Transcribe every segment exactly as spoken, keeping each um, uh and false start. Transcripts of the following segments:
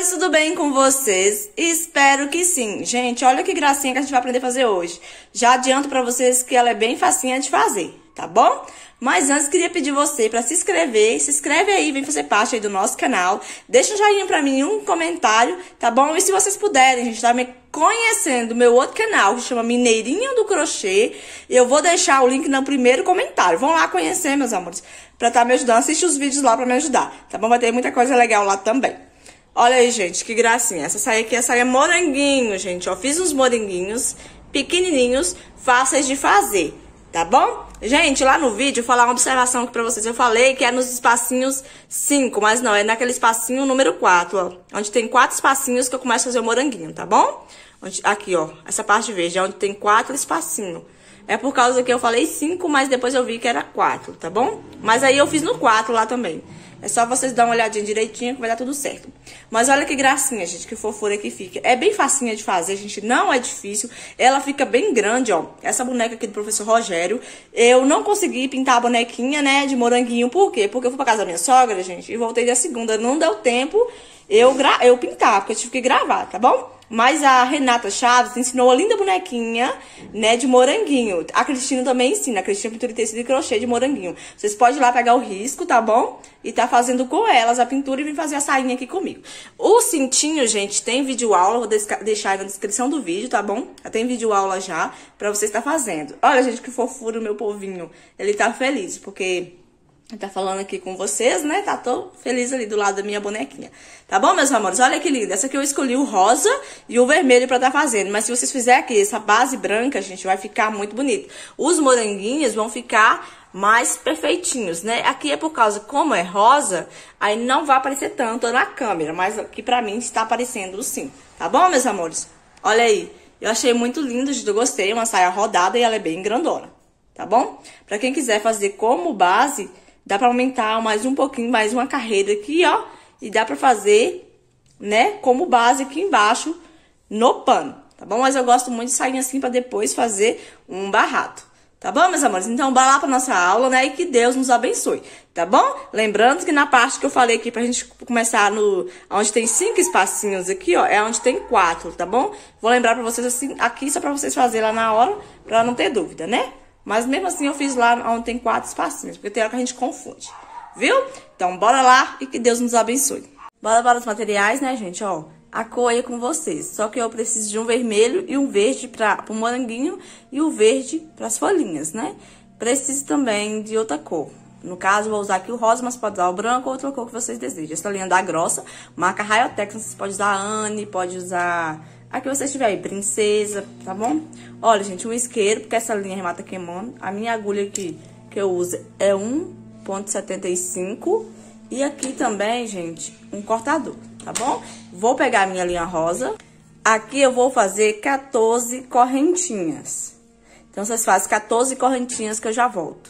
amores, tudo bem com vocês? Espero que sim. Gente, olha que gracinha que a gente vai aprender a fazer hoje. Já adianto pra vocês que ela é bem facinha de fazer, tá bom? Mas antes, queria pedir você pra se inscrever. Se inscreve aí, vem fazer parte aí do nosso canal. Deixa um joinha pra mim, um comentário, tá bom? E se vocês puderem, gente, tá me conhecendo o meu outro canal, que chama Mineirinha do Crochê, eu vou deixar o link no primeiro comentário. Vão lá conhecer, meus amores, pra estar me ajudando. Assiste os vídeos lá pra me ajudar, tá bom? Vai ter muita coisa legal lá também. Olha aí, gente, que gracinha. Essa saia aqui, essa saia é moranguinho, gente, ó. Fiz uns moranguinhos pequenininhos, fáceis de fazer, tá bom? Gente, lá no vídeo, eu vou falar uma observação aqui pra vocês. Eu falei que é nos espacinhos cinco, mas não, é naquele espacinho número quatro, ó. Onde tem quatro espacinhos que eu começo a fazer o moranguinho, tá bom? Onde, aqui, ó, essa parte verde, é onde tem quatro espacinhos. É por causa que eu falei cinco, mas depois eu vi que era quatro, tá bom? Mas aí eu fiz no quatro lá também. É só vocês dar uma olhadinha direitinho que vai dar tudo certo. Mas olha que gracinha, gente, que fofura que fica. É bem facinha de fazer, gente, não é difícil. Ela fica bem grande, ó. Essa boneca aqui do professor Rogério. Eu não consegui pintar a bonequinha, né, de moranguinho. Por quê? Porque eu fui pra casa da minha sogra, gente, e voltei dia segunda. Não deu tempo eu, gra eu pintar, porque eu tive que gravar, tá bom? Mas a Renata Chaves ensinou uma linda bonequinha, né, de moranguinho. A Cristina também ensina. A Cristina pintura e tecido e crochê de moranguinho. Vocês podem ir lá pegar o risco, tá bom? E tá fazendo com elas a pintura e vir fazer a sainha aqui comigo. O cintinho, gente, tem vídeo aula. Vou deixar aí na descrição do vídeo, tá bom? Já tem vídeo aula já pra você estar fazendo. Olha, gente, que fofura o meu povinho. Ele tá feliz, porque... ele tá falando aqui com vocês, né? Tá tão feliz ali do lado da minha bonequinha. Tá bom, meus amores? Olha que linda. Essa aqui eu escolhi o rosa e o vermelho pra tá fazendo. Mas se vocês fizerem aqui essa base branca, gente, vai ficar muito bonito. Os moranguinhos vão ficar mais perfeitinhos, né? Aqui é por causa, como é rosa, aí não vai aparecer tanto na câmera. Mas aqui pra mim está aparecendo sim. Tá bom, meus amores? Olha aí. Eu achei muito lindo, gente. Eu gostei. Uma saia rodada e ela é bem grandona. Tá bom? Pra quem quiser fazer como base... dá pra aumentar mais um pouquinho, mais uma carreira aqui, ó. E dá pra fazer, né, como base aqui embaixo no pano, tá bom? Mas eu gosto muito de sair assim pra depois fazer um barrado, tá bom, meus amores? Então, bora lá pra nossa aula, né, e que Deus nos abençoe, tá bom? Lembrando que na parte que eu falei aqui pra gente começar no... onde tem cinco espacinhos aqui, ó, é onde tem quatro, tá bom? Vou lembrar pra vocês assim, aqui, só pra vocês fazerem lá na hora, pra não ter dúvida, né? Mas mesmo assim eu fiz lá onde tem quatro espacinhos, porque tem hora que a gente confunde, viu? Então bora lá e que Deus nos abençoe. Bora para os materiais, né, gente? Ó, a cor aí com vocês. Só que eu preciso de um vermelho e um verde para o moranguinho e o verde para as folhinhas, né? Preciso também de outra cor. No caso, vou usar aqui o rosa, mas pode usar o branco ou outra cor que vocês desejam. Essa linha da grossa, marca Rayotex, vocês podem usar a Anne, pode usar... a que vocês tiverem aí, princesa, tá bom? Olha, gente, um isqueiro, porque essa linha remata queimando. A minha agulha aqui, que eu uso, é um ponto setenta e cinco. E aqui também, gente, um cortador, tá bom? Vou pegar a minha linha rosa. Aqui eu vou fazer quatorze correntinhas. Então, vocês fazem quatorze correntinhas que eu já volto.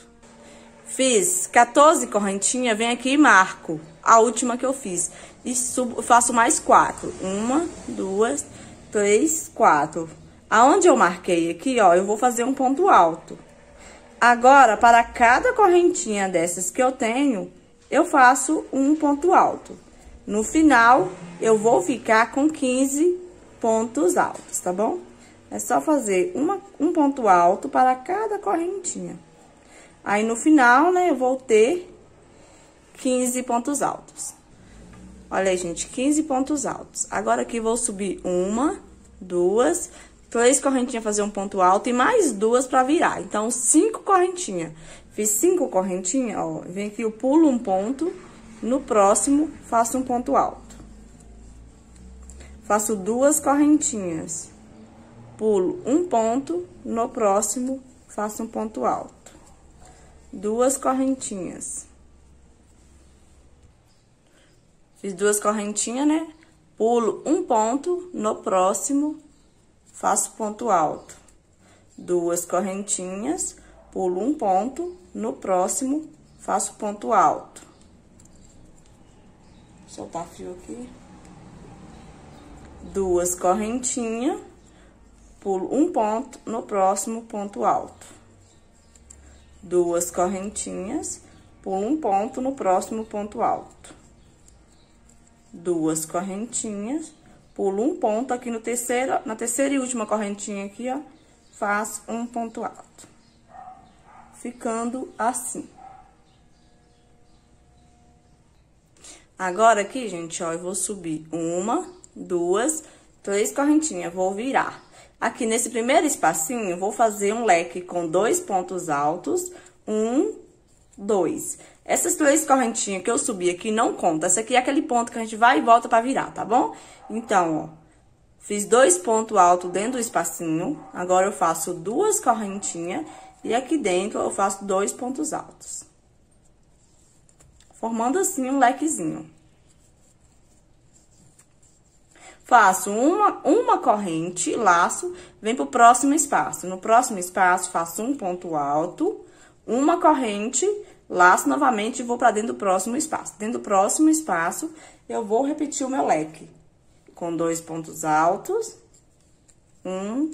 Fiz quatorze correntinhas, vem aqui e marco a última que eu fiz. E subo, faço mais quatro. Uma, duas... três, quatro. Aonde eu marquei aqui, ó, eu vou fazer um ponto alto. Agora, para cada correntinha dessas que eu tenho, eu faço um ponto alto. No final, eu vou ficar com quinze pontos altos, tá bom? É só fazer uma, um ponto alto para cada correntinha. Aí, no final, né, eu vou ter quinze pontos altos. Olha aí, gente, quinze pontos altos. Agora aqui vou subir uma, duas, três correntinhas, fazer um ponto alto e mais duas pra virar. Então, cinco correntinhas. Fiz cinco correntinhas, ó. Vem aqui, eu pulo um ponto. No próximo, faço um ponto alto. Faço duas correntinhas. Pulo um ponto. No próximo, faço um ponto alto. Duas correntinhas. Fiz duas correntinhas, né? Pulo um ponto, no próximo, faço ponto alto. Duas correntinhas, pulo um ponto, no próximo, faço ponto alto. Vou soltar fio aqui. Duas correntinhas, pulo um ponto, no próximo, ponto alto. Duas correntinhas, pulo um ponto, no próximo, ponto alto. duas correntinhas, pulo um ponto aqui no terceiro, na terceira e última correntinha aqui, ó, faço um ponto alto, ficando assim. Agora aqui, gente, ó, eu vou subir uma, duas, três correntinhas, vou virar. Aqui nesse primeiro espacinho, vou fazer um leque com dois pontos altos, um, dois. Essas três correntinhas que eu subi aqui não conta. Essa aqui é aquele ponto que a gente vai e volta pra virar, tá bom? Então, ó, fiz dois pontos altos dentro do espacinho. Agora, eu faço duas correntinhas e aqui dentro eu faço dois pontos altos. Formando assim um lequezinho. Faço uma, uma corrente, laço, vem pro próximo espaço. No próximo espaço, faço um ponto alto, uma corrente, laço novamente e vou pra dentro do próximo espaço. Dentro do próximo espaço, eu vou repetir o meu leque. Com dois pontos altos, um,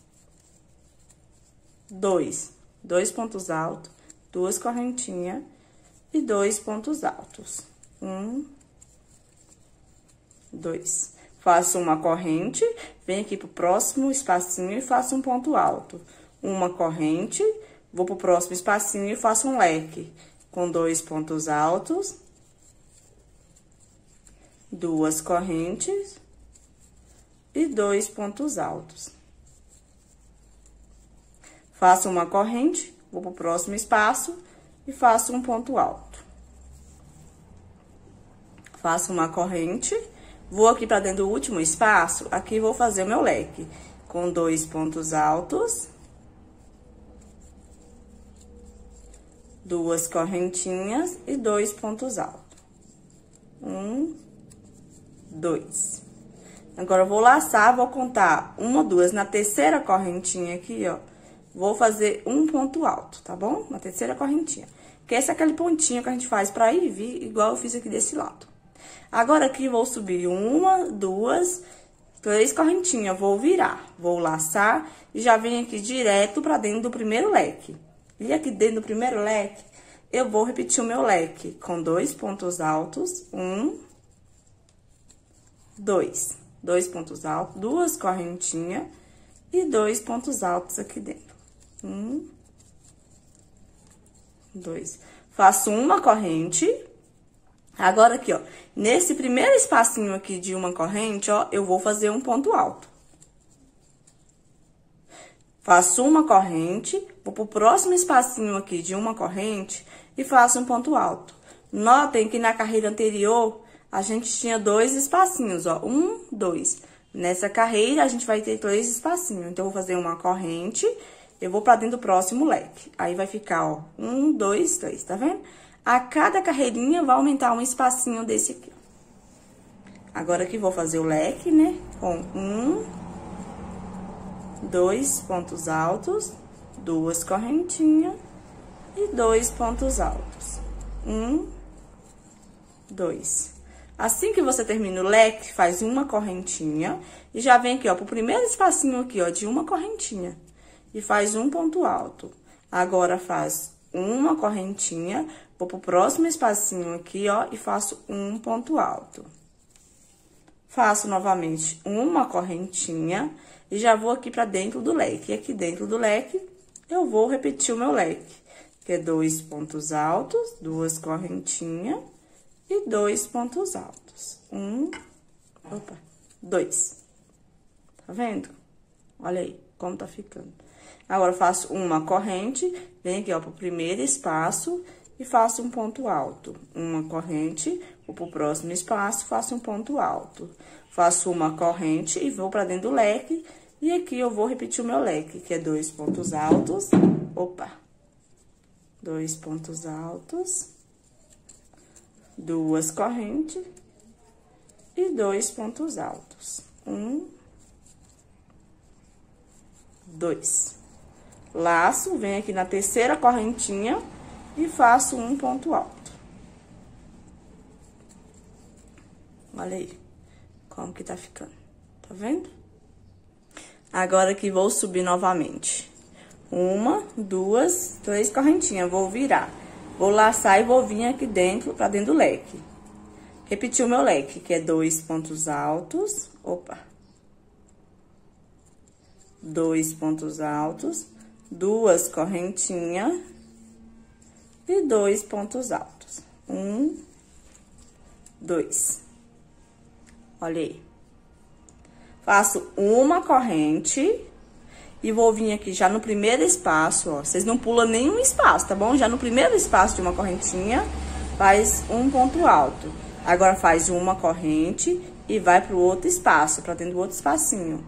dois. Dois pontos altos, duas correntinhas e dois pontos altos. Um, dois. Faço uma corrente, venho aqui pro próximo espacinho e faço um ponto alto. Uma corrente, vou pro próximo espacinho e faço um leque. Com dois pontos altos, duas correntes e dois pontos altos. Faço uma corrente, vou pro próximo espaço e faço um ponto alto. Faço uma corrente, vou aqui pra dentro do último espaço, aqui vou fazer o meu leque com dois pontos altos, duas correntinhas e dois pontos altos. Um, dois. Agora, eu vou laçar, vou contar uma, duas. Na terceira correntinha aqui, ó, vou fazer um ponto alto, tá bom? Na terceira correntinha. Que esse é aquele pontinho que a gente faz pra ir e vir, igual eu fiz aqui desse lado. Agora, aqui, vou subir uma, duas, três correntinhas. Vou virar, vou laçar e já venho aqui direto pra dentro do primeiro leque. E aqui dentro do primeiro leque, eu vou repetir o meu leque com dois pontos altos. Um, dois. Dois pontos altos, duas correntinhas e dois pontos altos aqui dentro. Um, dois. Faço uma corrente. Agora, aqui, ó, nesse primeiro espacinho aqui de uma corrente, ó, eu vou fazer um ponto alto. Faço uma corrente, vou pro próximo espacinho aqui de uma corrente e faço um ponto alto. Notem que na carreira anterior, a gente tinha dois espacinhos, ó, um, dois. Nessa carreira, a gente vai ter três espacinhos. Então, eu vou fazer uma corrente, eu vou pra dentro do próximo leque. Aí, vai ficar, ó, um, dois, três, tá vendo? A cada carreirinha vai aumentar um espacinho desse aqui. Agora, aqui, vou fazer o leque, né? Com um, dois pontos altos, duas correntinhas e dois pontos altos. Um, dois. Assim que você termina o leque, faz uma correntinha e já vem aqui, ó, pro primeiro espacinho aqui, ó, de uma correntinha. E faz um ponto alto. Agora, faz uma correntinha, vou pro próximo espacinho aqui, ó, e faço um ponto alto. Faço novamente uma correntinha e já vou aqui pra dentro do leque. E aqui dentro do leque, eu vou repetir o meu leque, que é dois pontos altos, duas correntinhas e dois pontos altos. Um, opa, dois. Tá vendo? Olha aí como tá ficando. Agora, eu faço uma corrente, venho aqui, ó, pro primeiro espaço e faço um ponto alto. Uma corrente, vou pro próximo espaço, faço um ponto alto. Faço uma corrente e vou pra dentro do leque. E aqui eu vou repetir o meu leque, que é dois pontos altos. Opa! Dois pontos altos. Duas correntes. E dois pontos altos. Um. Dois. Laço, venho aqui na terceira correntinha e faço um ponto alto. Olha aí como que tá ficando, tá vendo? Agora aqui vou subir novamente. Uma, duas, três correntinhas, vou virar. Vou laçar e vou vir aqui dentro, pra dentro do leque. repetir o meu leque, que é dois pontos altos, opa, dois pontos altos, duas correntinhas e dois pontos altos. Um, dois. Olha aí. Faço uma corrente e vou vir aqui já no primeiro espaço, ó. Vocês não pulam nenhum espaço, tá bom? Já no primeiro espaço de uma correntinha, faz um ponto alto. Agora, faz uma corrente e vai pro outro espaço, pra dentro do outro espacinho.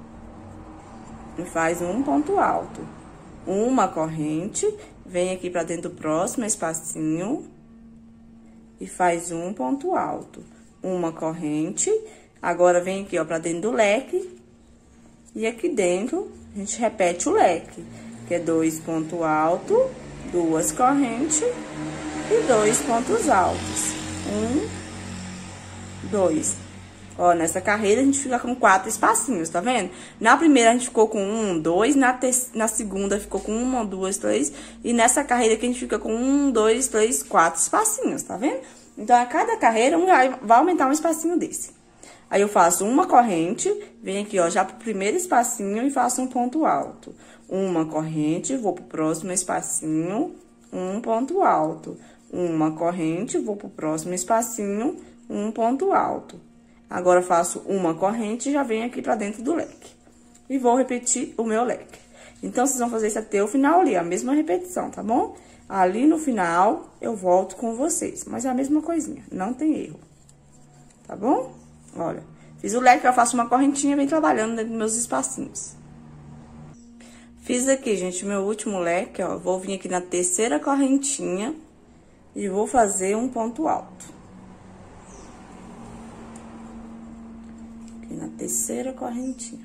E faz um ponto alto. Uma corrente, vem aqui pra dentro do próximo espacinho e faz um ponto alto. Uma corrente, agora vem aqui, ó, pra dentro do leque e aqui dentro a gente repete o leque, que é dois pontos altos, duas correntes e dois pontos altos. Um, dois. Ó, nessa carreira a gente fica com quatro espacinhos, tá vendo? Na primeira a gente ficou com um, dois, na, te na segunda ficou com uma, duas, três, e nessa carreira aqui a gente fica com um, dois, três, quatro espacinhos, tá vendo? Então, a cada carreira vai, vai aumentar um espacinho desse. Aí, eu faço uma corrente, venho aqui, ó, já pro primeiro espacinho e faço um ponto alto. Uma corrente, vou pro próximo espacinho, um ponto alto. Uma corrente, vou pro próximo espacinho, um ponto alto. Agora, faço uma corrente e já venho aqui pra dentro do leque. E vou repetir o meu leque. Então, vocês vão fazer isso até o final ali, a mesma repetição, tá bom? Ali no final, eu volto com vocês. Mas é a mesma coisinha, não tem erro. Tá bom? Olha, fiz o leque, eu faço uma correntinha e venho trabalhando dentro dos meus espacinhos. Fiz aqui, gente, meu último leque, ó. Vou vir aqui na terceira correntinha e vou fazer um ponto alto. Aqui na terceira correntinha.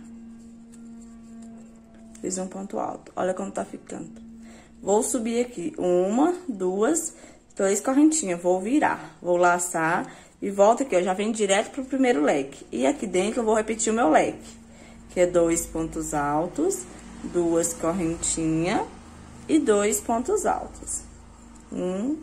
Fiz um ponto alto. Olha como tá ficando. Vou subir aqui uma, duas, três correntinhas. Vou virar, vou laçar e volto aqui, ó. Já venho direto pro primeiro leque. E aqui dentro eu vou repetir o meu leque, que é dois pontos altos, duas correntinhas e dois pontos altos. Um,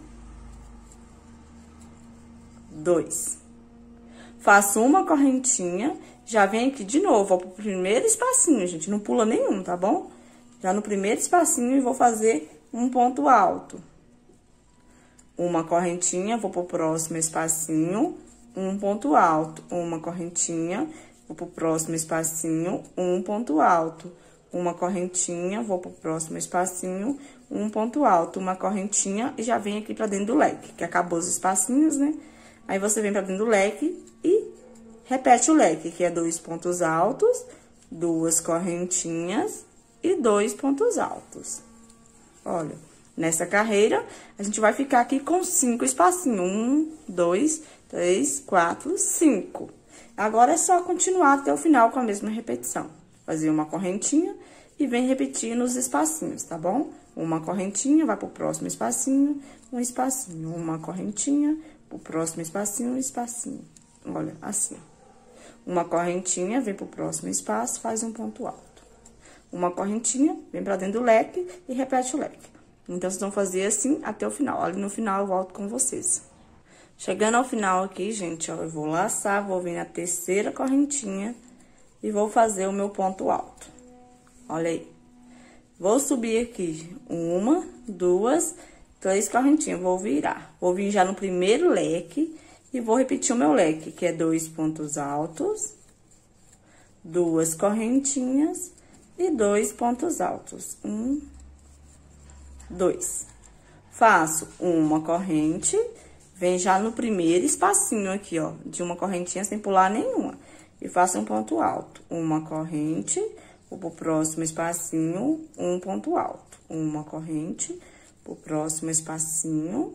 dois. Faço uma correntinha, já venho aqui de novo, ó, pro primeiro espacinho, gente. Não pula nenhum, tá bom? Já no primeiro espacinho e vou fazer um ponto alto. Uma correntinha, vou pro próximo espacinho, um ponto alto. Uma correntinha, vou pro próximo espacinho, um ponto alto. Uma correntinha, vou pro próximo espacinho, um ponto alto. Uma correntinha e já vem aqui pra dentro do leque, que acabou os espacinhos, né? Aí, você vem pra dentro do leque e repete o leque, que é dois pontos altos, duas correntinhas e dois pontos altos. Olha, nessa carreira, a gente vai ficar aqui com cinco espacinhos. Um, dois, três, quatro, cinco. Agora, é só continuar até o final com a mesma repetição. Fazer uma correntinha e vem repetindo os espacinhos, tá bom? Uma correntinha, vai pro próximo espacinho, um espacinho. Uma correntinha, pro próximo espacinho, um espacinho. Olha, assim. Uma correntinha, vem pro próximo espaço, faz um ponto alto. Uma correntinha, vem pra dentro do leque e repete o leque. Então, vocês vão fazer assim até o final. Olha, no final eu volto com vocês. Chegando ao final aqui, gente, ó, eu vou laçar, vou vir na terceira correntinha e vou fazer o meu ponto alto. Olha aí. Vou subir aqui uma, duas, três correntinhas, vou virar. Vou vir já no primeiro leque e vou repetir o meu leque, que é dois pontos altos, duas correntinhas e dois pontos altos. Um, dois. Faço uma corrente, vem já no primeiro espacinho aqui, ó, de uma correntinha sem pular nenhuma. E faço um ponto alto. Uma corrente, vou pro próximo espacinho, um ponto alto. Uma corrente, pro próximo espacinho,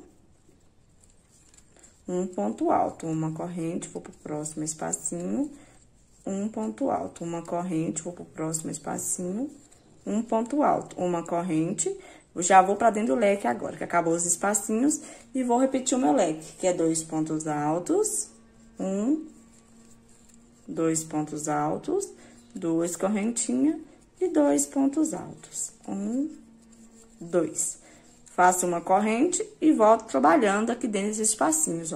um ponto alto. Uma corrente, vou pro próximo espacinho, um ponto alto. Uma corrente, vou pro próximo espacinho, um ponto alto. Uma corrente, eu já vou pra dentro do leque agora, que acabou os espacinhos, e vou repetir o meu leque, que é dois pontos altos, um, dois pontos altos, duas correntinhas e dois pontos altos. Um, dois. Faço uma corrente e volto trabalhando aqui dentro desses espacinhos, ó.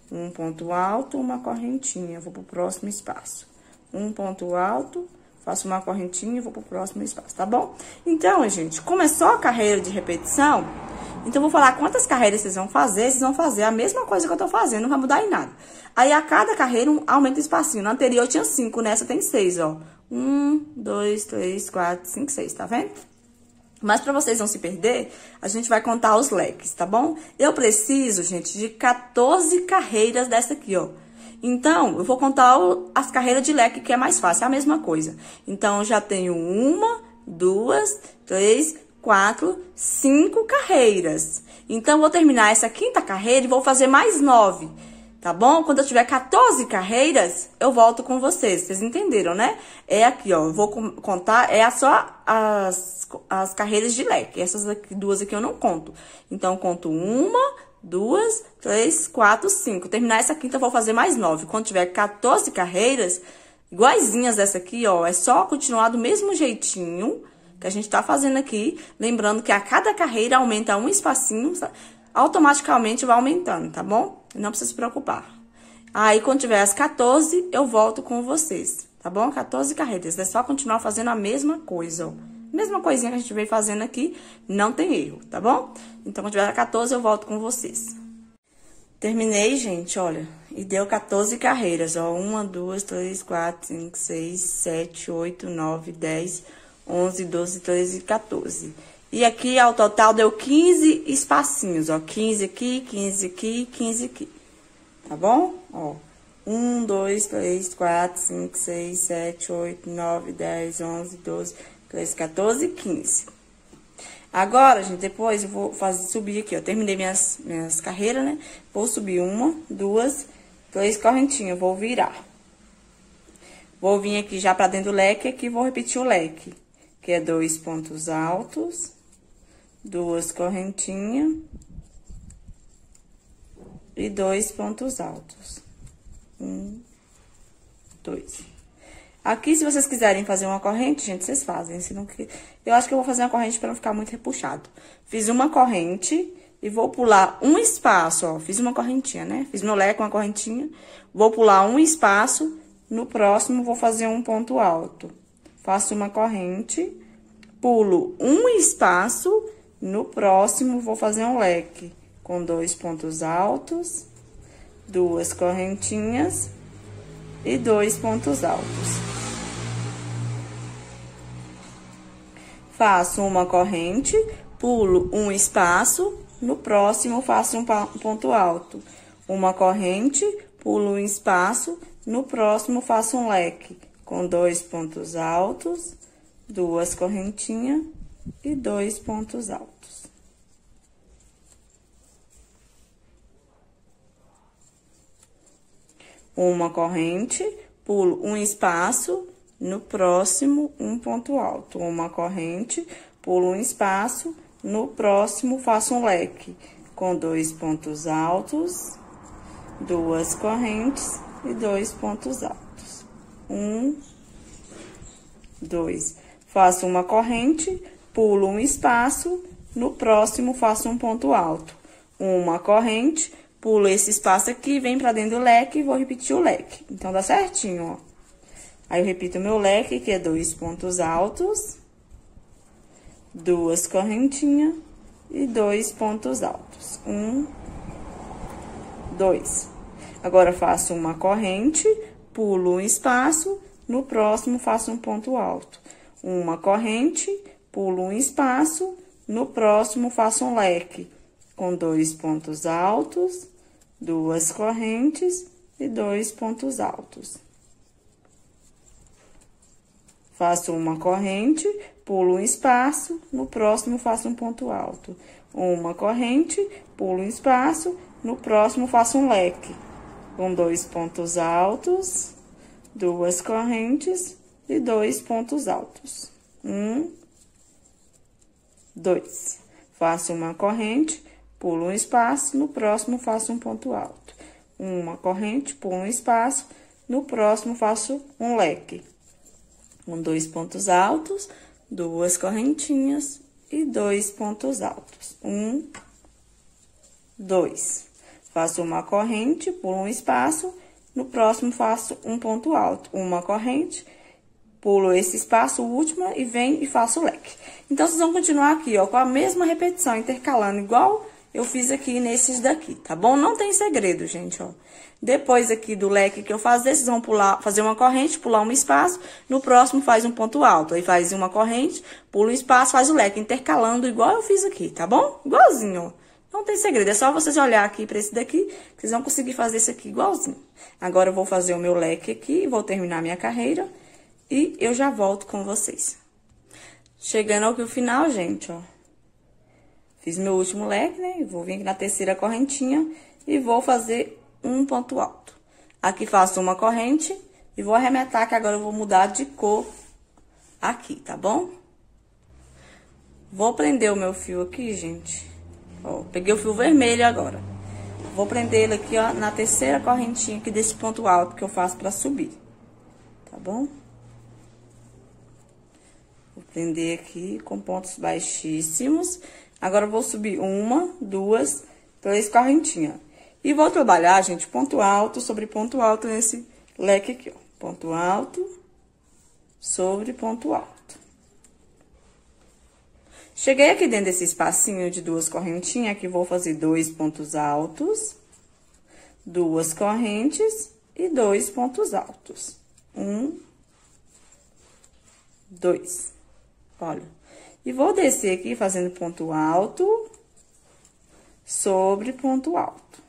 Um ponto alto, uma correntinha, vou pro próximo espaço. Um ponto alto, faço uma correntinha e vou pro próximo espaço, tá bom? Então, gente, começou a carreira de repetição, então, eu vou falar quantas carreiras vocês vão fazer, vocês vão fazer a mesma coisa que eu tô fazendo, não vai mudar em nada. Aí, a cada carreira, um, aumenta o espacinho. Na anterior, eu tinha cinco, nessa tem seis, ó. Um, dois, três, quatro, cinco, seis, tá vendo? Mas, pra vocês não se perder, a gente vai contar os leques, tá bom? Eu preciso, gente, de quatorze carreiras dessa aqui, ó. Então, eu vou contar o, as carreiras de leque, que é mais fácil, é a mesma coisa. Então, eu já tenho uma, duas, três, quatro, cinco carreiras. Então, eu vou terminar essa quinta carreira e vou fazer mais nove, tá bom? Quando eu tiver quatorze carreiras, eu volto com vocês. Vocês entenderam, né? É aqui, ó, eu vou contar, é só as, as carreiras de leque. Essas aqui, duas aqui eu não conto. Então, eu conto uma, duas, três, quatro, cinco. Terminar essa quinta, eu vou fazer mais nove. Quando tiver quatorze carreiras, iguaizinhas dessa aqui, ó, é só continuar do mesmo jeitinho que a gente tá fazendo aqui. Lembrando que a cada carreira aumenta um espacinho, automaticamente vai aumentando, tá bom? Não precisa se preocupar. Aí, quando tiver as quatorze, eu volto com vocês, tá bom? quatorze carreiras, é só continuar fazendo a mesma coisa, ó. Mesma coisinha que a gente veio fazendo aqui, não tem erro, tá bom? Então, quando tiver quatorze, eu volto com vocês. Terminei, gente, olha, e deu quatorze carreiras, ó. uma, duas, três, quatro, cinco, seis, sete, oito, nove, dez, onze, doze, treze, quatorze. E aqui, ao total, deu quinze espacinhos, ó. quinze aqui, quinze aqui, quinze aqui. Tá bom? Ó. um, dois, três, quatro, cinco, seis, sete, oito, nove, dez, onze, doze, treze, quatorze, quinze. Agora, gente, depois eu vou fazer, subir aqui, ó. Terminei minhas, minhas carreiras, né? Vou subir uma, duas, três correntinhas. Vou virar. Vou vir aqui já pra dentro do leque, aqui vou repetir o leque. Que é dois pontos altos, duas correntinhas e dois pontos altos. Um, dois. Aqui, se vocês quiserem fazer uma corrente, gente, vocês fazem. Se não, eu acho que eu vou fazer uma corrente para não ficar muito repuxado. Fiz uma corrente e vou pular um espaço, ó. Fiz uma correntinha, né? Fiz meu leque, uma correntinha. Vou pular um espaço, no próximo vou fazer um ponto alto. Faço uma corrente, pulo um espaço, no próximo vou fazer um leque com dois pontos altos, duas correntinhas e dois pontos altos. Faço uma corrente, pulo um espaço, no próximo faço um ponto alto. Uma corrente, pulo um espaço, no próximo faço um leque com dois pontos altos, duas correntinhas e dois pontos altos. Uma corrente, pulo um espaço, no próximo um ponto alto. Uma corrente, pulo um espaço, no próximo faço um leque com dois pontos altos, duas correntes e dois pontos altos. Um, dois. Faço uma corrente, pulo um espaço, no próximo faço um ponto alto. Uma corrente, pulo esse espaço aqui, vem pra dentro do leque e vou repetir o leque. Então, dá certinho, ó. Aí, eu repito o meu leque, que é dois pontos altos, duas correntinhas e dois pontos altos. Um, dois. Agora, faço uma corrente, pulo um espaço, no próximo faço um ponto alto. Uma corrente, pulo um espaço, no próximo faço um leque com dois pontos altos, duas correntes e dois pontos altos. Faço uma corrente, pulo um espaço, no próximo faço um ponto alto. Uma corrente, pulo um espaço, no próximo faço um leque com dois pontos altos, duas correntes e dois pontos altos. Um, dois. Faço uma corrente, pulo um espaço, no próximo faço um ponto alto. Uma corrente, pulo um espaço, no próximo faço um leque com dois pontos altos, duas correntinhas e dois pontos altos. Um, dois. faço uma corrente, pulo um espaço, no próximo faço um ponto alto, uma corrente, pulo esse espaço, última, e venho e faço o leque. Então, vocês vão continuar aqui, ó, com a mesma repetição, intercalando, igual eu fiz aqui nesses daqui, tá bom? Não tem segredo, gente, ó. Depois aqui do leque que eu fazer, vocês vão pular, fazer uma corrente, pular um espaço, no próximo faz um ponto alto, aí faz uma corrente, pula um espaço, faz o leque, intercalando igual eu fiz aqui, tá bom? Igualzinho, ó. Não tem segredo, é só vocês olhar aqui pra esse daqui, que vocês vão conseguir fazer isso aqui igualzinho. Agora, eu vou fazer o meu leque aqui, vou terminar minha carreira, e eu já volto com vocês. Chegando aqui ao final, gente, ó. Fiz meu último leque, né? Vou vir aqui na terceira correntinha e vou fazer um ponto alto. Aqui faço uma corrente e vou arrematar, que agora eu vou mudar de cor aqui, tá bom? Vou prender o meu fio aqui, gente. Ó, peguei o fio vermelho agora. Vou prender ele aqui, ó, na terceira correntinha aqui desse ponto alto que eu faço pra subir. Tá bom? Vou prender aqui com pontos baixíssimos. Agora, eu vou subir uma, duas, três correntinhas. E vou trabalhar, gente, ponto alto sobre ponto alto nesse leque aqui, ó. Ponto alto sobre ponto alto. Cheguei aqui dentro desse espacinho de duas correntinhas, aqui vou fazer dois pontos altos, duas correntes e dois pontos altos. Um, dois. Olha. E vou descer aqui fazendo ponto alto sobre ponto alto.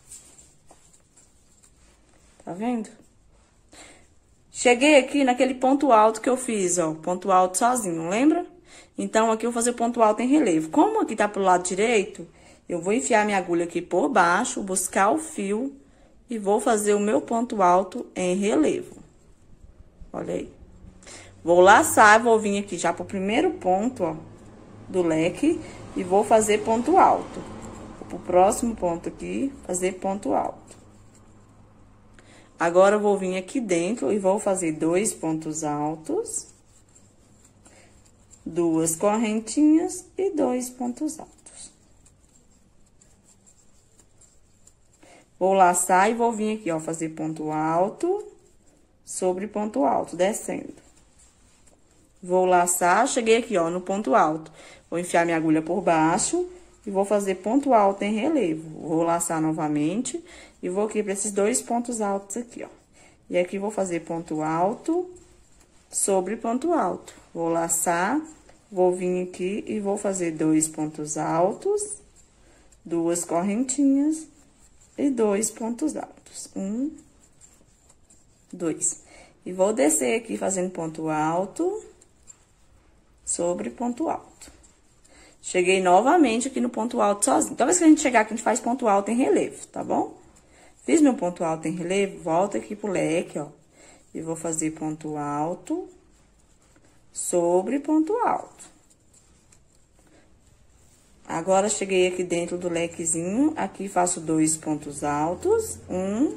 Tá vendo? Cheguei aqui naquele ponto alto que eu fiz, ó, ponto alto sozinho, lembra? Então, aqui eu vou fazer ponto alto em relevo. Como aqui tá pro lado direito, eu vou enfiar minha agulha aqui por baixo, buscar o fio e vou fazer o meu ponto alto em relevo. Olha aí. Vou laçar, vou vir aqui já pro primeiro ponto, ó, do leque e vou fazer ponto alto. Vou pro próximo ponto aqui, fazer ponto alto. Agora, eu vou vir aqui dentro e vou fazer dois pontos altos, duas correntinhas e dois pontos altos. Vou laçar e vou vir aqui, ó, fazer ponto alto sobre ponto alto, descendo. Vou laçar, cheguei aqui, ó, no ponto alto. Vou enfiar minha agulha por baixo e vou fazer ponto alto em relevo. Vou laçar novamente e vou aqui para esses dois pontos altos aqui, ó. E aqui vou fazer ponto alto sobre ponto alto. Vou laçar, vou vir aqui e vou fazer dois pontos altos, duas correntinhas e dois pontos altos. Um, dois. E vou descer aqui fazendo ponto alto sobre ponto alto. Cheguei novamente aqui no ponto alto sozinho. Toda vez que a gente chegar aqui, a gente faz ponto alto em relevo, tá bom? Fiz meu ponto alto em relevo, volto aqui pro leque, ó. E vou fazer ponto alto sobre ponto alto. Agora, cheguei aqui dentro do lequezinho, aqui faço dois pontos altos. Um,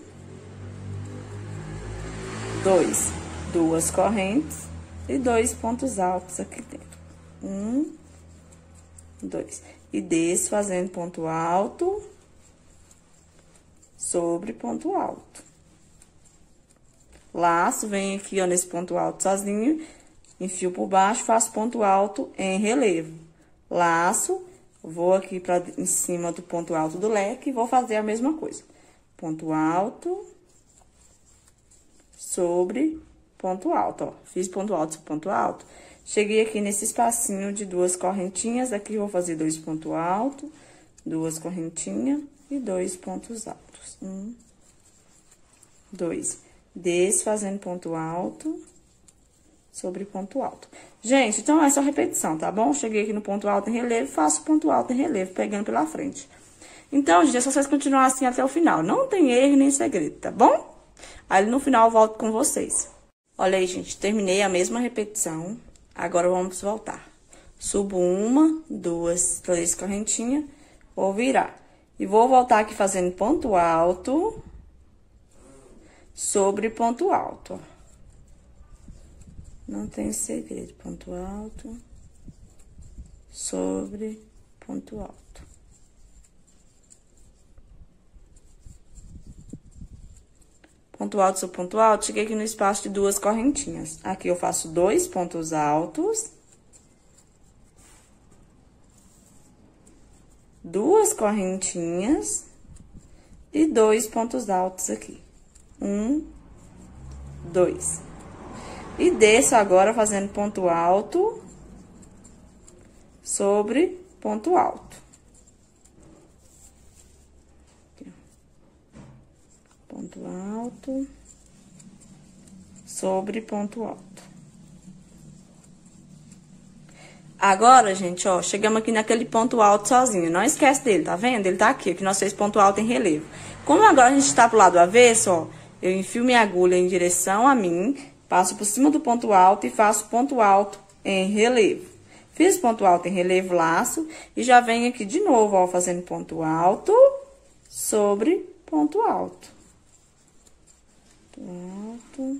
dois, duas correntes e dois pontos altos aqui dentro. Um, dois. E desço fazendo ponto alto sobre ponto alto. Laço, venho aqui, ó, nesse ponto alto sozinho, enfio por baixo, faço ponto alto em relevo. Laço, vou aqui pra em cima do ponto alto do leque e vou fazer a mesma coisa. Ponto alto sobre ponto alto, ó. Fiz ponto alto sobre ponto alto. Cheguei aqui nesse espacinho de duas correntinhas, aqui vou fazer dois pontos altos, duas correntinhas e dois pontos altos. Um, dois. Desço fazendo ponto alto sobre ponto alto. Gente, então é só repetição, tá bom? Cheguei aqui no ponto alto em relevo, faço ponto alto em relevo, pegando pela frente. Então, gente, é só vocês continuarem assim até o final. Não tem erro nem segredo, tá bom? Aí, no final, eu volto com vocês. Olha aí, gente, terminei a mesma repetição. Agora, vamos voltar. Subo uma, duas, três correntinhas, vou virar. E vou voltar aqui fazendo ponto alto sobre ponto alto, ó. Não tem segredo. Ponto alto sobre ponto alto. Ponto alto sobre ponto alto, cheguei aqui no espaço de duas correntinhas. Aqui eu faço dois pontos altos. Duas correntinhas. E dois pontos altos aqui. Um, dois. E desço agora fazendo ponto alto sobre ponto alto. Ponto alto sobre ponto alto. Agora, gente, ó, chegamos aqui naquele ponto alto sozinho. Não esquece dele, tá vendo? Ele tá aqui, que nós fez ponto alto em relevo. Como agora a gente tá pro lado avesso, ó, eu enfio minha agulha em direção a mim, passo por cima do ponto alto e faço ponto alto em relevo. Fiz ponto alto em relevo, laço, e já venho aqui de novo, ó, fazendo ponto alto sobre ponto alto. Alto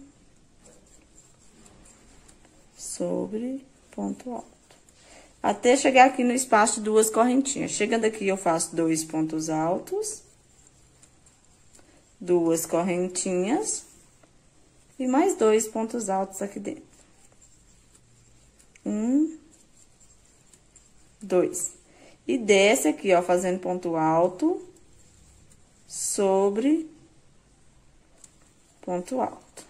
sobre ponto alto, até chegar aqui no espaço de duas correntinhas. Chegando aqui, eu faço dois pontos altos, duas correntinhas e mais dois pontos altos aqui dentro. Um, dois. E desce aqui, ó, fazendo ponto alto sobre ponto alto.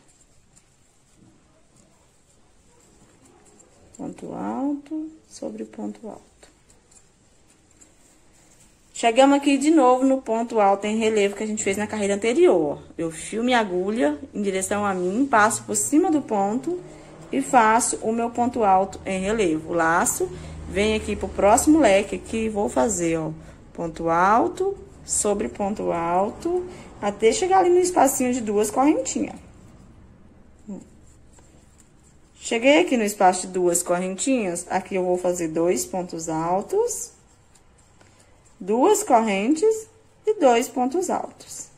Ponto alto sobre ponto alto. Chegamos aqui de novo no ponto alto em relevo que a gente fez na carreira anterior, ó. Eu fio minha agulha em direção a mim, passo por cima do ponto e faço o meu ponto alto em relevo. Laço, venho aqui pro próximo leque aqui e vou fazer, ó, ponto alto sobre ponto alto, até chegar ali no espacinho de duas correntinhas. Cheguei aqui no espaço de duas correntinhas, aqui eu vou fazer dois pontos altos, duas correntes e dois pontos altos.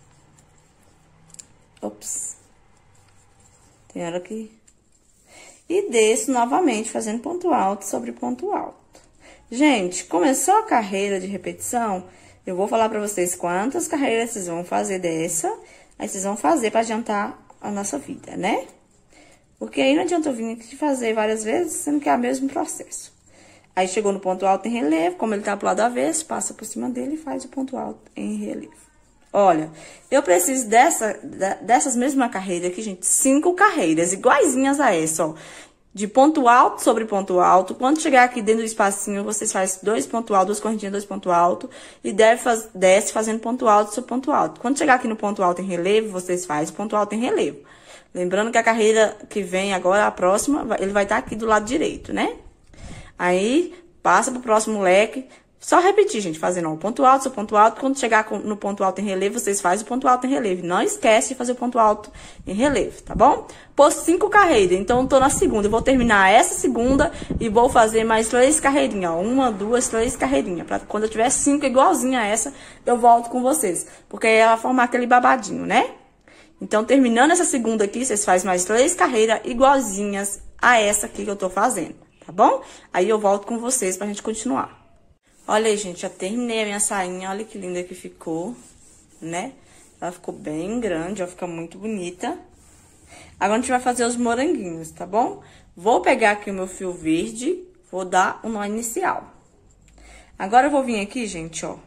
Ops. Tem hora aqui. E desço novamente, fazendo ponto alto sobre ponto alto. Gente, começou a carreira de repetição, eu vou falar pra vocês quantas carreiras vocês vão fazer dessa, aí vocês vão fazer pra adiantar a nossa vida, né? Porque aí não adianta eu vir aqui fazer várias vezes, sendo que é o mesmo processo. Aí, chegou no ponto alto em relevo, como ele tá pro lado avesso, passa por cima dele e faz o ponto alto em relevo. Olha, eu preciso dessa, dessas mesmas carreiras aqui, gente, cinco carreiras, iguaizinhas a essa, ó. De ponto alto sobre ponto alto. Quando chegar aqui dentro do espacinho, vocês fazem dois pontos altos, duas correntinhas, dois pontos altos. E deve faz, desce fazendo ponto alto sobre ponto alto. Quando chegar aqui no ponto alto em relevo, vocês fazem ponto alto em relevo. Lembrando que a carreira que vem agora, a próxima, ele vai estar aqui do lado direito, né? Aí, passa pro próximo leque. Só repetir, gente, fazendo ó, ponto alto, seu ponto alto. Quando chegar no ponto alto em relevo, vocês fazem o ponto alto em relevo. Não esquece de fazer o ponto alto em relevo, tá bom? Por cinco carreiras, então eu tô na segunda. Eu vou terminar essa segunda e vou fazer mais três carreirinhas, ó. Uma, duas, três carreirinhas. Pra quando eu tiver cinco igualzinha a essa, eu volto com vocês. Porque aí ela vai formar aquele babadinho, né? Então, terminando essa segunda aqui, vocês fazem mais três carreiras igualzinhas a essa aqui que eu tô fazendo, tá bom? Aí eu volto com vocês pra gente continuar. Olha aí, gente, já terminei a minha sainha, olha que linda que ficou, né? Ela ficou bem grande, ó, fica muito bonita. Agora, a gente vai fazer os moranguinhos, tá bom? Vou pegar aqui o meu fio verde, vou dar o nó inicial. Agora, eu vou vir aqui, gente, ó,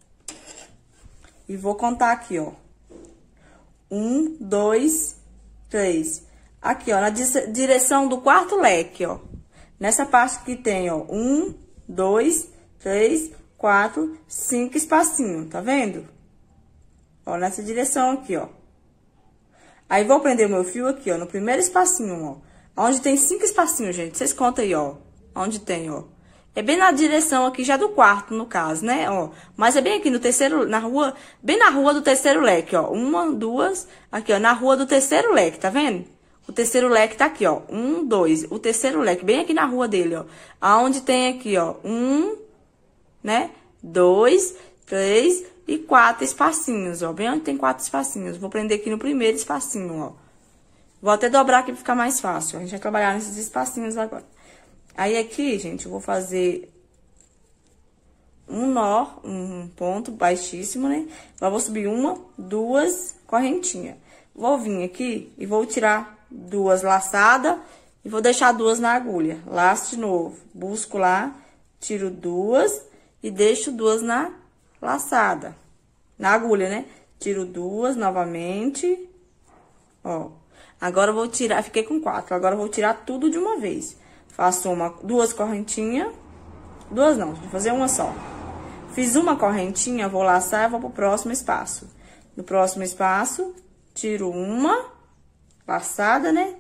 e vou contar aqui, ó. Um, dois, três. Aqui, ó, na direção do quarto leque, ó. Nessa parte que tem, ó, um, dois, três, quatro, cinco espacinhos, tá vendo? Ó, nessa direção aqui, ó. Aí, vou prender o meu fio aqui, ó, no primeiro espacinho, ó. Onde tem cinco espacinhos, gente. Vocês contam aí, ó. Onde tem, ó. É bem na direção aqui já do quarto, no caso, né, ó. Mas é bem aqui no terceiro, na rua, bem na rua do terceiro leque, ó. Uma, duas, aqui, ó, na rua do terceiro leque, tá vendo? O terceiro leque tá aqui, ó. Um, dois, o terceiro leque, bem aqui na rua dele, ó. Aonde tem aqui, ó, um, né, dois, três e quatro espacinhos, ó. Bem onde tem quatro espacinhos. Vou prender aqui no primeiro espacinho, ó. Vou até dobrar aqui pra ficar mais fácil. A gente vai trabalhar nesses espacinhos agora. Aí, aqui, gente, eu vou fazer um nó, um ponto baixíssimo, né? Agora, vou subir uma, duas correntinhas. Vou vir aqui e vou tirar duas laçadas e vou deixar duas na agulha. Laço de novo, busco lá, tiro duas e deixo duas na laçada, na agulha, né? Tiro duas novamente, ó. Agora eu vou tirar, fiquei com quatro, agora eu vou tirar tudo de uma vez. Faço uma, duas correntinhas, duas não, vou fazer uma só. Fiz uma correntinha, vou laçar e vou pro próximo espaço. No próximo espaço, tiro uma laçada, né?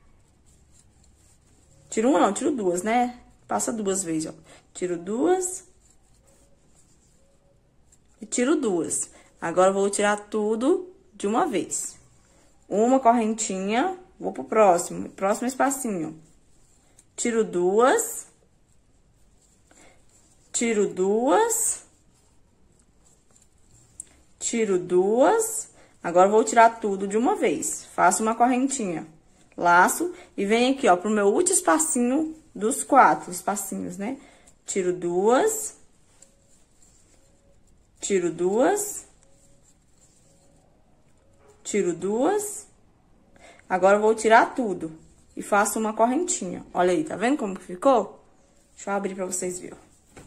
Tiro uma não, tiro duas, né? Passa duas vezes, ó. Tiro duas. E tiro duas. Agora, eu vou tirar tudo de uma vez. Uma correntinha, vou pro próximo, próximo espacinho. Tiro duas. Tiro duas. Tiro duas. Agora, eu vou tirar tudo de uma vez. Faço uma correntinha, laço e venho aqui, ó, pro meu último espacinho dos quatro espacinhos, né? Tiro duas. Tiro duas. Tiro duas. Agora, eu vou tirar tudo e faço uma correntinha. Olha aí, tá vendo como ficou? Deixa eu abrir pra vocês verem.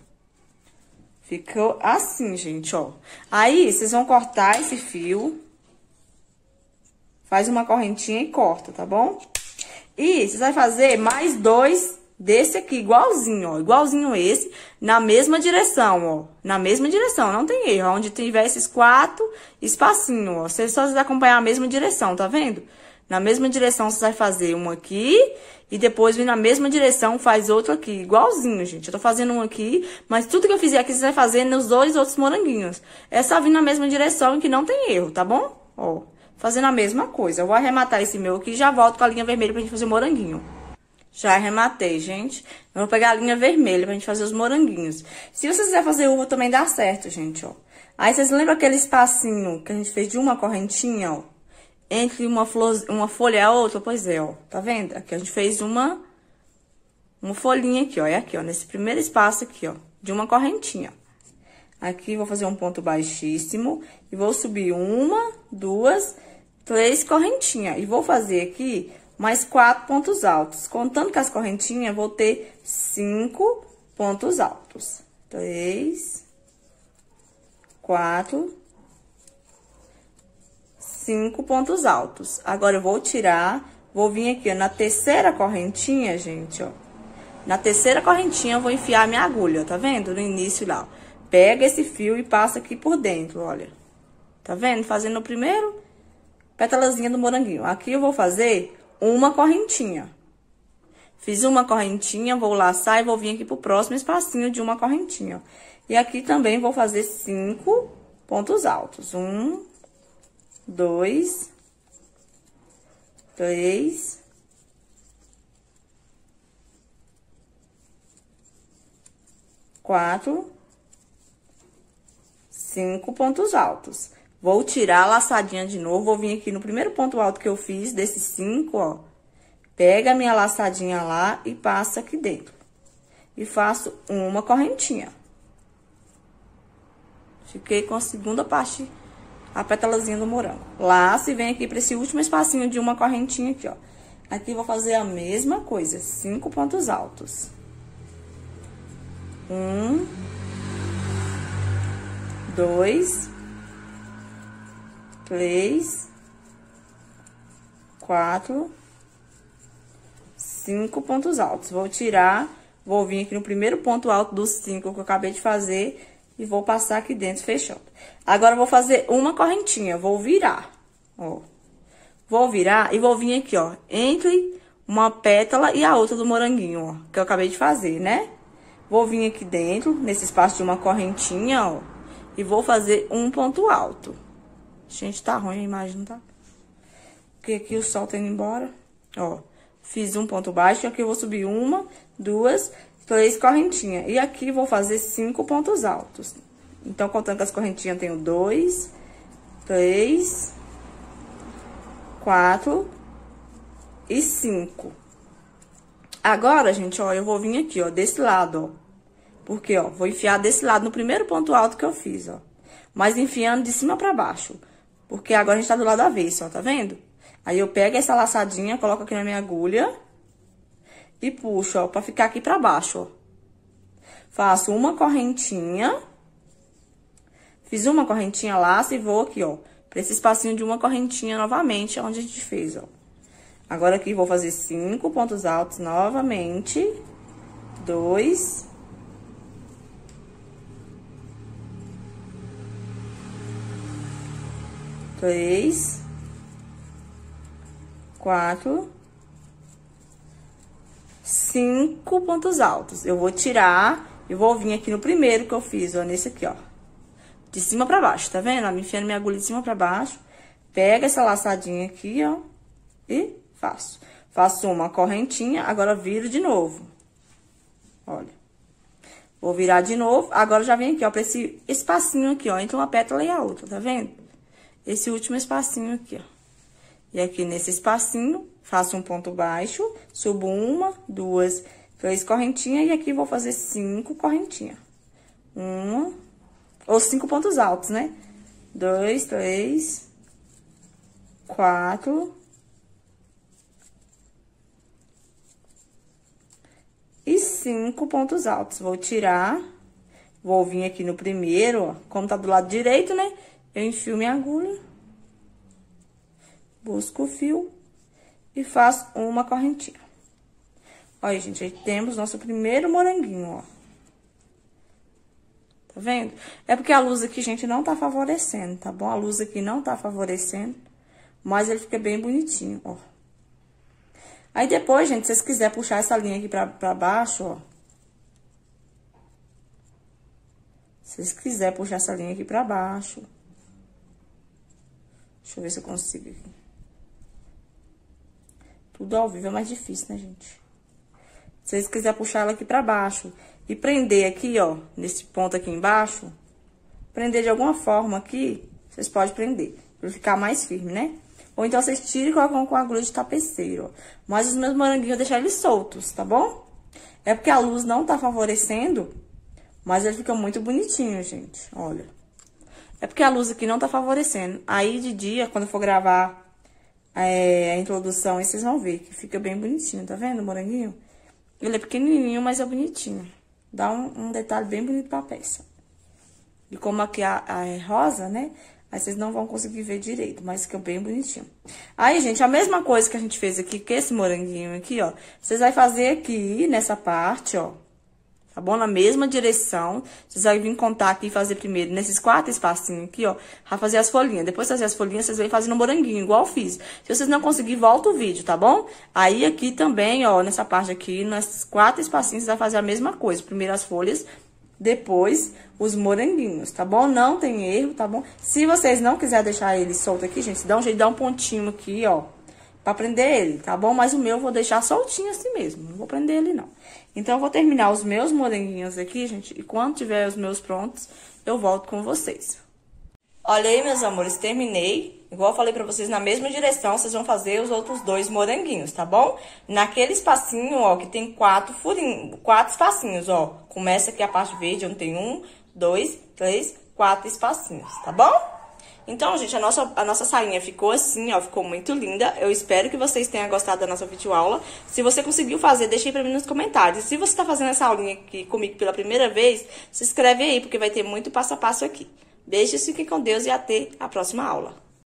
Ficou assim, gente, ó. Aí, vocês vão cortar esse fio. Faz uma correntinha e corta, tá bom? E vocês vão fazer mais dois desse aqui, igualzinho, ó. Igualzinho esse, na mesma direção, ó. Na mesma direção, não tem erro. Onde tiver esses quatro espacinhos, ó. Vocês só acompanhar a mesma direção, tá vendo? Na mesma direção, você vai fazer um aqui e depois vir na mesma direção, faz outro aqui. Igualzinho, gente. Eu tô fazendo um aqui, mas tudo que eu fizer aqui, você vai fazer nos dois outros moranguinhos. É só vir na mesma direção que não tem erro, tá bom? Ó, fazendo a mesma coisa. Eu vou arrematar esse meu aqui e já volto com a linha vermelha pra gente fazer o moranguinho. Já arrematei, gente. Eu vou pegar a linha vermelha pra gente fazer os moranguinhos. Se você quiser fazer uva, também dá certo, gente, ó. Aí, vocês lembram aquele espacinho que a gente fez de uma correntinha, ó? Entre uma, flor, uma folha e a outra? Pois é, ó. Tá vendo? Aqui a gente fez uma, uma folhinha aqui, ó. É aqui, ó. Nesse primeiro espaço aqui, ó. De uma correntinha. Aqui, vou fazer um ponto baixíssimo. E vou subir uma, duas, três correntinhas. E vou fazer aqui mais quatro pontos altos. Contando com as correntinhas, vou ter cinco pontos altos. Três, quatro, cinco pontos altos. Agora, eu vou tirar, vou vir aqui, ó, na terceira correntinha, gente, ó. Na terceira correntinha, eu vou enfiar minha agulha, tá vendo? No início lá, ó. Pega esse fio e passa aqui por dentro, olha. Tá vendo? Fazendo o primeiro pétalazinha do moranguinho. Aqui eu vou fazer uma correntinha. Fiz uma correntinha, vou laçar e vou vir aqui pro próximo espacinho de uma correntinha. E aqui também vou fazer cinco pontos altos. Um, dois, três, quatro, cinco pontos altos. Vou tirar a laçadinha de novo, vou vir aqui no primeiro ponto alto que eu fiz, desses cinco, ó. Pega a minha laçadinha lá e passa aqui dentro. E faço uma correntinha. Fiquei com a segunda parte, a pétalazinha do morango. Laço e vem aqui pra esse último espacinho de uma correntinha aqui, ó. Aqui vou fazer a mesma coisa, cinco pontos altos. Um, dois, três, quatro, cinco pontos altos. Vou tirar, vou vir aqui no primeiro ponto alto dos cinco que eu acabei de fazer e vou passar aqui dentro fechando. Agora, eu vou fazer uma correntinha, vou virar, ó. Vou virar e vou vir aqui, ó, entre uma pétala e a outra do moranguinho, ó, que eu acabei de fazer, né? Vou vir aqui dentro, nesse espaço de uma correntinha, ó, e vou fazer um ponto alto. Gente, tá ruim a imagem, não tá? Porque aqui o sol tá indo embora, ó. Fiz um ponto baixo, aqui eu vou subir uma, duas, três correntinhas. E aqui vou fazer cinco pontos altos. Então, contando com as correntinhas, eu tenho dois, três, quatro e cinco. Agora, gente, ó, eu vou vir aqui, ó, desse lado, ó. Porque, ó, vou enfiar desse lado no primeiro ponto alto que eu fiz, ó. Mas enfiando de cima pra baixo. Porque agora a gente tá do lado avesso, ó, tá vendo? Aí eu pego essa laçadinha, coloco aqui na minha agulha e puxo, ó, pra ficar aqui pra baixo, ó. Faço uma correntinha. Fiz uma correntinha, laço e vou aqui, ó, pra esse espacinho de uma correntinha novamente, onde a gente fez, ó. Agora aqui vou fazer cinco pontos altos novamente. Dois. Três. Quatro. Cinco pontos altos. Eu vou tirar e vou vir aqui no primeiro que eu fiz, ó, nesse aqui, ó. De cima pra baixo, tá vendo? Ó, me enfiando minha agulha de cima pra baixo. Pega essa laçadinha aqui, ó. E faço. Faço uma correntinha, agora viro de novo. Olha. Vou virar de novo. Agora já vem aqui, ó, pra esse espacinho aqui, ó. Entre uma pétala e a outra, tá vendo? Esse último espacinho aqui, ó. E aqui nesse espacinho, faço um ponto baixo, subo uma, duas, três correntinhas. E aqui vou fazer cinco correntinhas. Uma, ou cinco pontos altos, né? Dois, três, quatro. E cinco pontos altos. Vou tirar, vou vir aqui no primeiro, ó. Como tá do lado direito, né? Eu enfio minha agulha. Busco o fio e faço uma correntinha. Olha, gente, aí temos nosso primeiro moranguinho, ó. Tá vendo? É porque a luz aqui, gente, não tá favorecendo, tá bom? A luz aqui não tá favorecendo, mas ele fica bem bonitinho, ó. Aí depois, gente, se vocês quiserem puxar essa linha aqui pra, pra baixo, ó. Se vocês quiserem puxar essa linha aqui pra baixo. Deixa eu ver se eu consigo aqui. Tudo ao vivo é mais difícil, né, gente? Se vocês quiserem puxar ela aqui pra baixo e prender aqui, ó, nesse ponto aqui embaixo, prender de alguma forma aqui, vocês podem prender, pra ficar mais firme, né? Ou então vocês tiram e colocam com a agulha de tapeceiro, ó. Mas os meus moranguinhos eu deixar eles soltos, tá bom? É porque a luz não tá favorecendo, mas ele fica muito bonitinho, gente, olha. É porque a luz aqui não tá favorecendo. Aí, de dia, quando eu for gravar é, a introdução, aí vocês vão ver que fica bem bonitinho, tá vendo o moranguinho? Ele é pequenininho, mas é bonitinho. Dá um, um detalhe bem bonito pra peça. E como aqui a, a é rosa, né? Aí vocês não vão conseguir ver direito, mas fica bem bonitinho. Aí, gente, a mesma coisa que a gente fez aqui, com esse moranguinho aqui, ó. Vocês vão fazer aqui, nessa parte, ó. Tá bom? Na mesma direção. Vocês vão vir contar aqui e fazer primeiro nesses quatro espacinhos aqui, ó. Vai fazer as folhinhas. Depois de fazer as folhinhas, vocês vêm fazendo um moranguinho, igual eu fiz. Se vocês não conseguirem, volta o vídeo, tá bom? Aí, aqui também, ó, nessa parte aqui, nesses quatro espacinhos, vocês vão fazer a mesma coisa. Primeiro as folhas, depois os moranguinhos, tá bom? Não tem erro, tá bom? Se vocês não quiserem deixar ele solto aqui, gente, dá um jeito de dar um pontinho aqui, ó. Pra prender ele, tá bom? Mas o meu eu vou deixar soltinho assim mesmo. Não vou prender ele, não. Então, eu vou terminar os meus moranguinhos aqui, gente. E quando tiver os meus prontos, eu volto com vocês. Olha aí, meus amores, terminei. Igual eu falei pra vocês, na mesma direção, vocês vão fazer os outros dois moranguinhos, tá bom? Naquele espacinho, ó, que tem quatro furinhos, quatro espacinhos, ó. Começa aqui a parte verde, onde tem um, dois, três, quatro espacinhos, tá bom? Então, gente, a nossa, a nossa sainha ficou assim, ó, ficou muito linda. Eu espero que vocês tenham gostado da nossa videoaula. Se você conseguiu fazer, deixa aí pra mim nos comentários. Se você tá fazendo essa aulinha aqui comigo pela primeira vez, se inscreve aí, porque vai ter muito passo a passo aqui. Beijos, fiquem com Deus e até a próxima aula.